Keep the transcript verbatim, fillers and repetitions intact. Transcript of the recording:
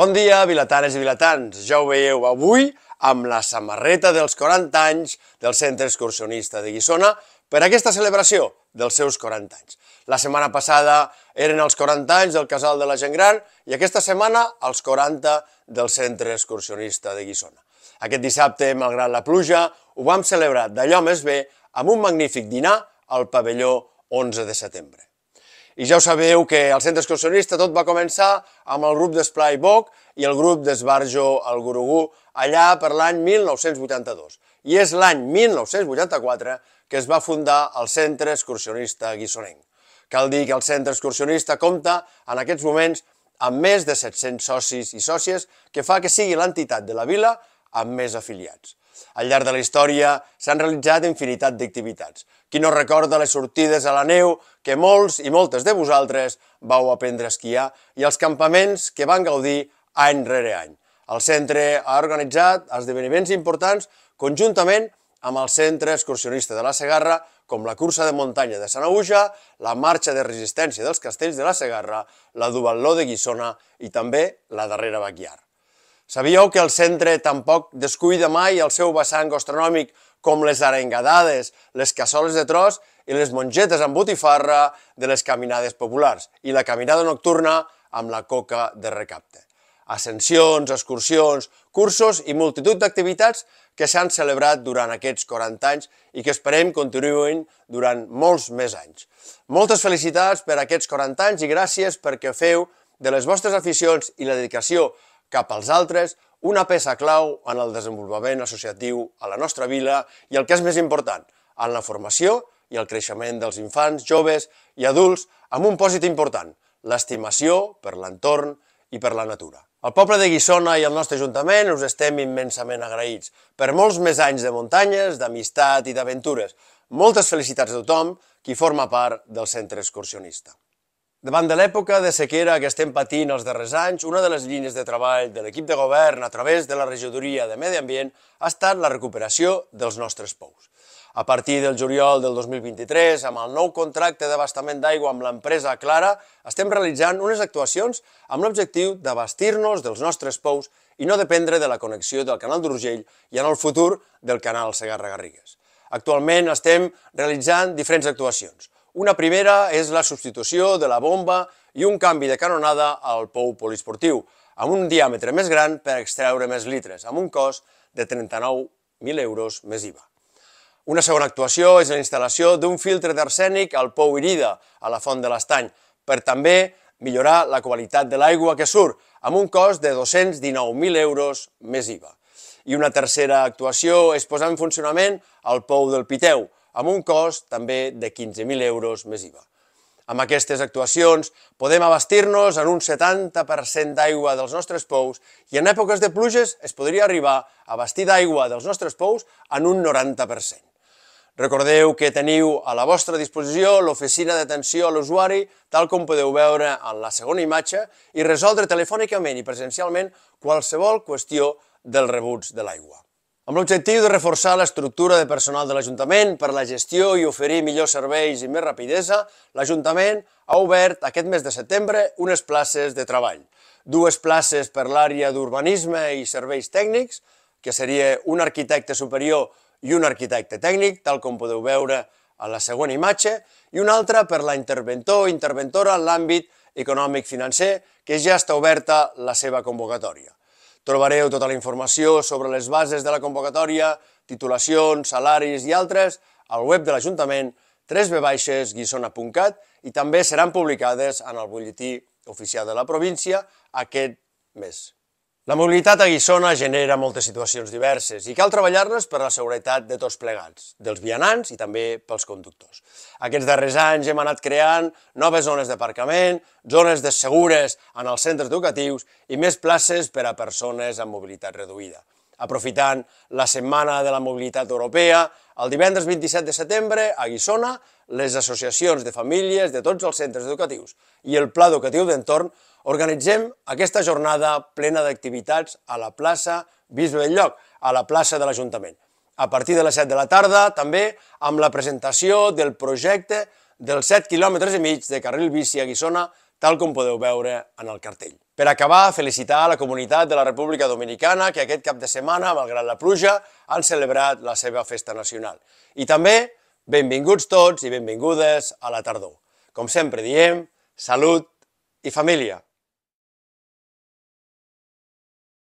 Bon dia, vilatanes i vilatans. Ja ho veieu avui amb la samarreta dels quaranta anys del Centre Excursionista de Guissona per aquesta celebració dels seus quaranta anys. La setmana passada eren els quaranta anys del Casal de la Gent Gran i aquesta setmana els quaranta del Centre Excursionista de Guissona. Aquest dissabte, malgrat la pluja, ho vam celebrar d'allò més bé amb un magnífic dinar al pavelló onze de setembre. I ja ho sabeu que al Centre Excursionista tot va començar amb el grup d'Esplai Boc i el grup d'Esbarjo al Gurugú allà per l'any mil nou-cents vuitanta-dos. I és l'any mil nou-cents vuitanta-quatre que es va fundar el Centre Excursionista Guissonenc. Cal dir que el Centre Excursionista compta en aquests moments amb més de set-cents socis i sòcies, que fa que sigui l'entitat de la vila amb més afiliats. Al llarg de la història s'han realitzat infinitat d'activitats. Qui no recorda les sortides a la neu que molts i moltes de vosaltres vau aprendre a esquiar i els campaments que van gaudir any rere any. El centre ha organitzat esdeveniments importants conjuntament amb el Centre Excursionista de la Segarra, com la cursa de muntanya de Sanaüja, la marxa de resistència dels castells de la Segarra, la Duatló de Guissona i també la darrera Baquiar. Sabíeu que el centre tampoc descuida mai el seu vessant gastronòmic, com les arengadades, les cassoles de tros i les mongetes amb botifarra de les caminades populars i la caminada nocturna amb la coca de recapte. Ascensions, excursions, cursos i multitud d'activitats que s'han celebrat durant aquests quaranta anys i que esperem continuïn durant molts més anys. Moltes felicitats per aquests quaranta anys i gràcies perquè feu de les vostres aficions i la dedicació cap als altres una peça clau en el desenvolupament associatiu a la nostra vila i el que és més important, en la formació i el creixement dels infants, joves i adults amb un pòsit important, l'estimació per l'entorn i per la natura. El poble de Guissona i el nostre ajuntament us estem immensament agraïts per molts més anys de muntanyes, d'amistat i d'aventures. Moltes felicitats a tothom qui forma part del Centre Excursionista. Davant de l'època de sequera que estem patint els darrers anys, una de les línies de treball de l'equip de govern a través de la regidoria de Medi Ambient ha estat la recuperació dels nostres pous. A partir del juliol del dos mil vint-i-tres, amb el nou contracte d'abastament d'aigua amb l'empresa Clara, estem realitzant unes actuacions amb l'objectiu d'abastir-nos dels nostres pous i no dependre de la connexió del canal d'Urgell i en el futur del canal Segarra-Garrigues. Actualment estem realitzant diferents actuacions. Una primera és la substitució de la bomba i un canvi de canonada al pou poliesportiu, amb un diàmetre més gran per extreure més litres, amb un cost de trenta-nou mil euros més I V A. Una segona actuació és la instal·lació d'un filtre d'arsènic al pou Irida, a la Font de l'Estany, per també millorar la qualitat de l'aigua que surt, amb un cost de dos-cents dinou mil euros més I V A. I una tercera actuació és posar en funcionament el pou del Piteu, amb un cost també de quinze mil euros més I V A. Amb aquestes actuacions podem abastir-nos en un setanta per cent d'aigua dels nostres pous i en èpoques de pluges es podria arribar a abastir d'aigua dels nostres pous en un noranta per cent. Recordeu que teniu a la vostra disposició l'oficina d'atenció a l'usuari, tal com podeu veure en la segona imatge, i resoldre telefònicament i presencialment qualsevol qüestió dels rebuts de l'aigua. Amb l'objectiu de reforçar l'estructura de personal de l'Ajuntament per la gestió i oferir millors serveis i més rapidesa, l'Ajuntament ha obert aquest mes de setembre unes places de treball. Dues places per l'àrea d'urbanisme i serveis tècnics, que seria un arquitecte superior i un arquitecte tècnic, tal com podeu veure a la següent imatge, i una altra per la interventor o interventora en l'àmbit econòmic-financer, que ja està oberta la seva convocatòria. Trobareu tota la informació sobre les bases de la convocatòria, titulacions, salaris i altres al web de l'Ajuntament w w w punt guissona punt cat i també seran publicades en el butlletí oficial de la província aquest mes. La mobilitat a Guissona genera moltes situacions diverses i cal treballar-les per la seguretat de tots plegats, dels vianants i també pels conductors. Aquests darrers anys hem anat creant noves zones d'aparcament, zones segures en els centres educatius i més places per a persones amb mobilitat reduïda. Aprofitant la Setmana de la Mobilitat Europea, el divendres vint-i-set de setembre a Guissona, les associacions de famílies de tots els centres educatius i el Pla Educatiu d'Entorn organitzem aquesta jornada plena d'activitats a la plaça Bisbe Belllloc, a la plaça de l'Ajuntament. A partir de les set de la tarda, també amb la presentació del projecte dels set quilòmetres i mig de carril bici a Guissona, tal com podeu veure en el cartell. Per acabar, felicitar la comunitat de la República Dominicana que aquest cap de setmana, malgrat la pluja, han celebrat la seva festa nacional. I també, benvinguts tots i benvingudes a la tardor. Com sempre diem, salut i família.